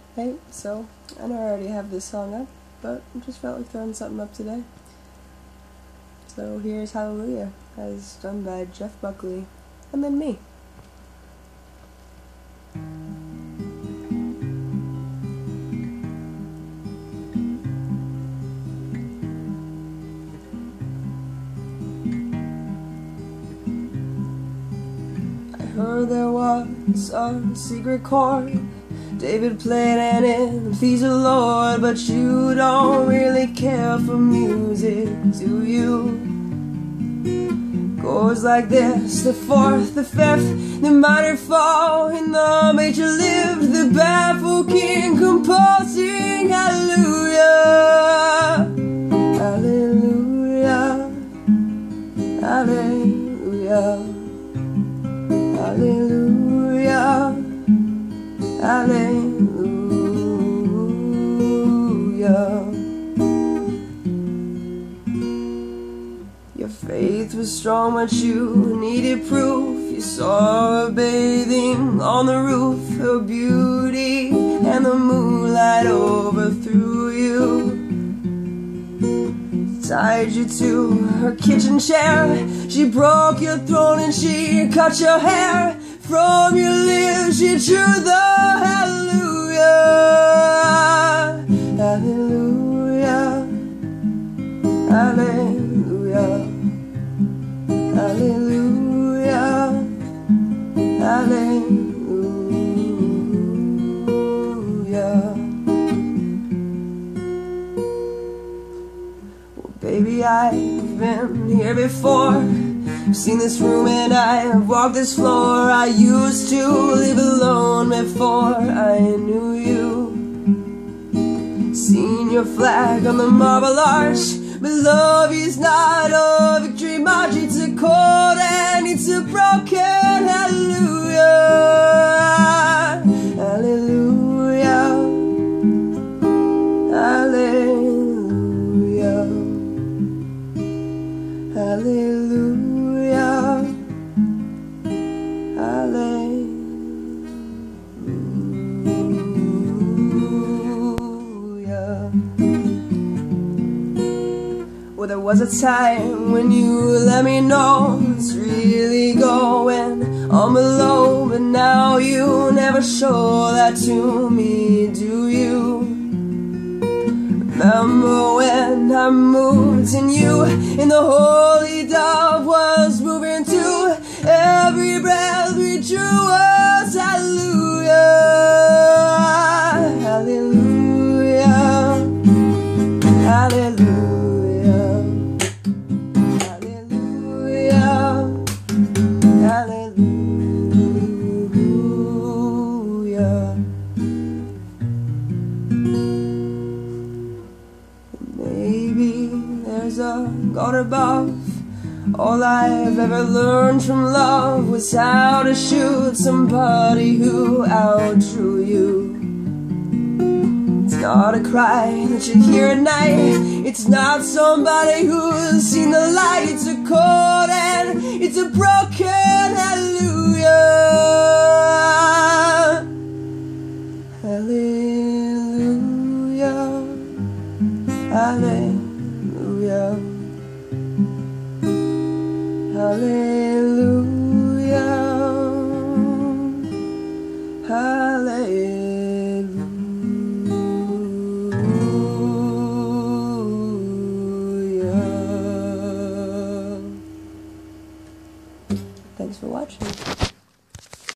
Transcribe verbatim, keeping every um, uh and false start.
Hey, so, I know I already have this song up, but I just felt like throwing something up today. So here's Hallelujah, as done by Jeff Buckley, and then me. I heard there was a secret chord David played and it pleased the Lord, but you don't really care for music, do you? Goes like this: the fourth, the fifth, the minor fall, and the major lift, the baffled king composing hallelujah, hallelujah, hallelujah, hallelujah, hallelujah. Your faith was strong, but you needed proof. You saw her bathing on the roof, her beauty and the moonlight overthrew you. Tied you to her kitchen chair, she broke your throat and she cut your hair. From your lips she drew the hallelujah, hallelujah, hallelujah, hallelujah, hallelujah. Well, baby, I've been here before. I've seen this room and I've walked this floor. I used to live alone before I knew you. Seen your flag on the marble arch, but love is not a victory march. It's a cold and it's a broken hallelujah, hallelujah, hallelujah, hallelujah. Well, there was a time when you let me know it's really going on below, but now you never show that to me, do you? Remember when I moved and you and the holy dove was moving too? Every breath we drew was hallelujah, hallelujah, hallelujah, hallelujah, hallelujah. Maybe there's a God above. All I've ever learned from love was how to shoot somebody who outdrew you. It's not a cry that you hear at night. It's not somebody who's seen the light. It's a cold and it's a broken hallelujah, hallelujah, hallelujah, hallelujah, hallelujah. Thanks for watching.